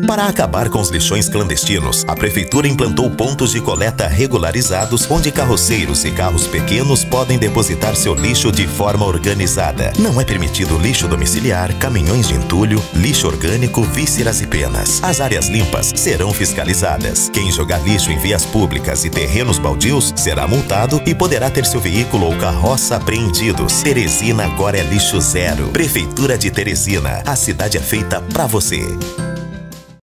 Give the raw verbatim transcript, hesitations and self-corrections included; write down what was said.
Para acabar com os lixões clandestinos, a Prefeitura implantou pontos de coleta regularizados onde carroceiros e carros pequenos podem depositar seu lixo de forma organizada. Não é permitido lixo domiciliar, caminhões de entulho, lixo orgânico, vísceras e penas. As áreas limpas serão fiscalizadas. Quem jogar lixo em vias públicas e terrenos baldios será multado e poderá ter seu veículo ou carroça apreendidos. Teresina agora é lixo zero. Prefeitura de Teresina. A cidade é feita pra você.